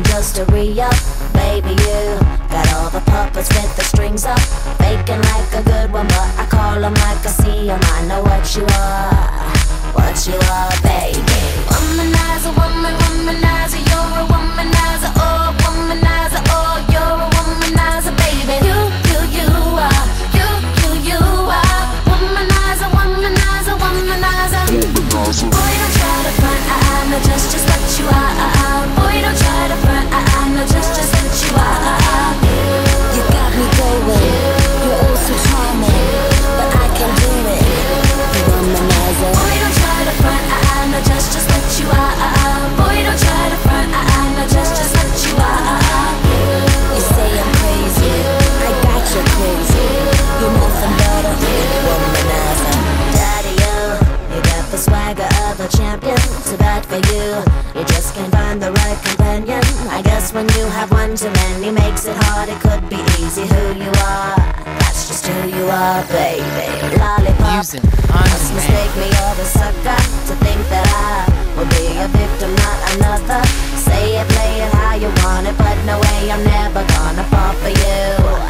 just to re-up. Baby, you got all the puppets with the strings up, faking like a good one, but I call them like I see them. I know what you are, baby. Womanizer, womanizer, you're a womanizer, oh, womanizer, oh, you're a womanizer, baby. You are, you are, womanizer, womanizer, womanizer. Boy, don't try to front, I know just what you are. Boy, don't try to front, I know just what you are. You got me going, you're oh so charming, but I can do it. You womanizer. Boy, don't try to front, I know just what you are. Boy, don't try to front, I know just what you are. You say I'm crazy, I got you crazy. You're nothing but a womanizer. Daddy, you got the swagger of a champion. Too bad for you, you just can't find the right companion. I guess when you have one too many makes it hard. It could be easy who you are, that's just who you are, baby. Lollipop, must mistake me or a sucker to think that I will be a victim, not another. Say it, play it how you want it, but no way, I'm never gonna fall for you.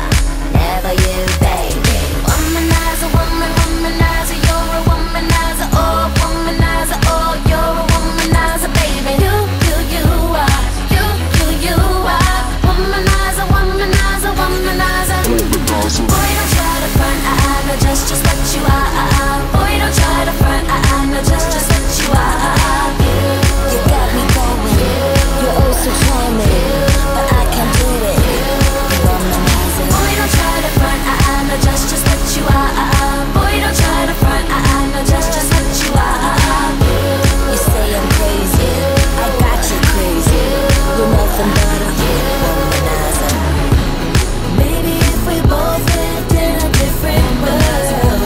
Never you, baby. Womanizer, womanizer, you're a womanizer, oh, womanizer, oh, you're a womanizer, baby. You are, you are, womanizer, womanizer, womanizer. Boy, don't try to front, I know just what you are. Boy, don't try to front, I know just what you are. You got me going, you're oh so charming, but I can't do it. You womanizer. Boy, don't try to front, I know just what you are. Boy, don't try to front, I know just what you are. You say I'm crazy, I got you crazy. You're nothing but a womanizer. Maybe if we both lived in a different world,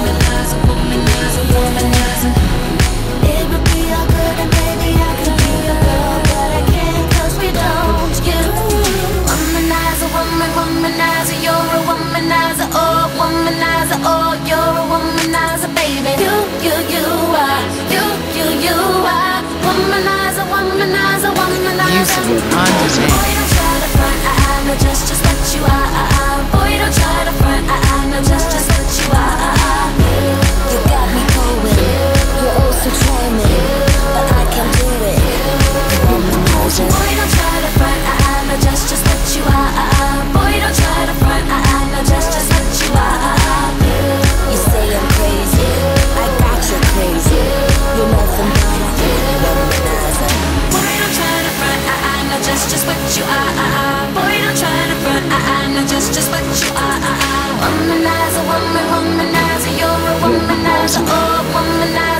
womanizer, womanizer, it would be all good and maybe I could be your girl, but I can't 'cause we don't. You womanizer, womanizer, you're a womanizer, oh, womanizer, oh, you're a womanizer, baby. You are, you are, womanizer, womanizer, womanizer. Boy, don't try to front, I know just what you are. Boy, don't try to front, I know just what you are. You got me going, you're oh so charming, but I can't do it. Womanizer. Boy, don't try to front, I know just what you are. Boy, don't try to front, I know just what you are. You say I'm crazy, I got you crazy. You're nothing but a womanizer. Boy, don't try to front, I know just what you are. Boy, don't try to front, I know just what you are. Womanizer, womanizer, you're a womanizer, oh, womanizer.